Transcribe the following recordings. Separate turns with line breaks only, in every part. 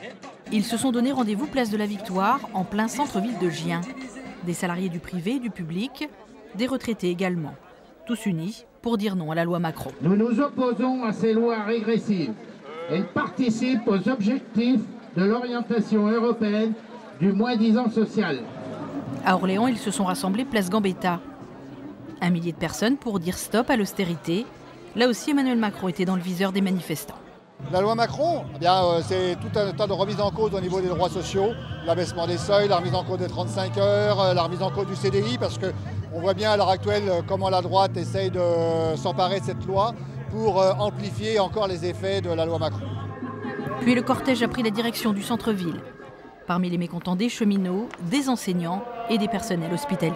Ils se sont donné rendez-vous place de la Victoire, en plein centre-ville de Gien. Des salariés du privé et du public, des retraités également. Tous unis pour dire non à la loi Macron.
Nous nous opposons à ces lois régressives. Elles participent aux objectifs de l'orientation européenne du moins-disant social.
À Orléans, ils se sont rassemblés place Gambetta. 1 millier de personnes pour dire stop à l'austérité. Là aussi, Emmanuel Macron était dans le viseur des manifestants.
La loi Macron, c'est tout un tas de remises en cause au niveau des droits sociaux, l'abaissement des seuils, la remise en cause des 35 heures, la remise en cause du CDI, parce qu'on voit bien à l'heure actuelle comment la droite essaye de s'emparer de cette loi pour amplifier encore les effets de la loi Macron.
Puis le cortège a pris la direction du centre-ville. Parmi les mécontents, des cheminots, des enseignants et des personnels hospitaliers.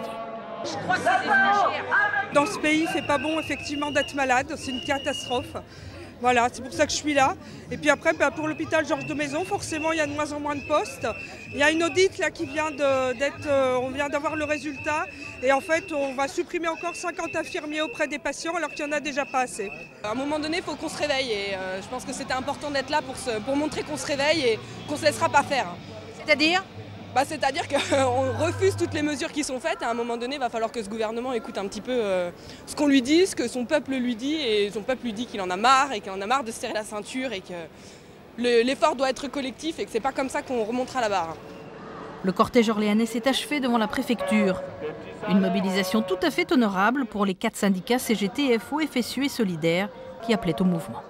Dans ce pays, c'est pas bon effectivement d'être malade, c'est une catastrophe. Voilà, c'est pour ça que je suis là. Et puis après, pour l'hôpital Georges de Maison, forcément, il y a de moins en moins de postes. Il y a une audite là qui vient on vient d'avoir le résultat. Et en fait, on va supprimer encore 50 infirmiers auprès des patients alors qu'il n'y en a déjà pas assez.
À un moment donné, il faut qu'on se réveille. Et je pense que c'était important d'être là pour montrer qu'on se réveille et qu'on ne se laissera pas faire.
C'est-à-dire ?
C'est-à-dire qu'on refuse toutes les mesures qui sont faites. À un moment donné, il va falloir que ce gouvernement écoute un petit peu ce qu'on lui dit, ce que son peuple lui dit. Et son peuple lui dit qu'il en a marre et qu'il en a marre de se serrer la ceinture et que l'effort doit être collectif et que c'est pas comme ça qu'on remontera la barre.
Le cortège orléanais s'est achevé devant la préfecture. Une mobilisation tout à fait honorable pour les 4 syndicats CGT, FO, FSU et Solidaires qui appelaient au mouvement.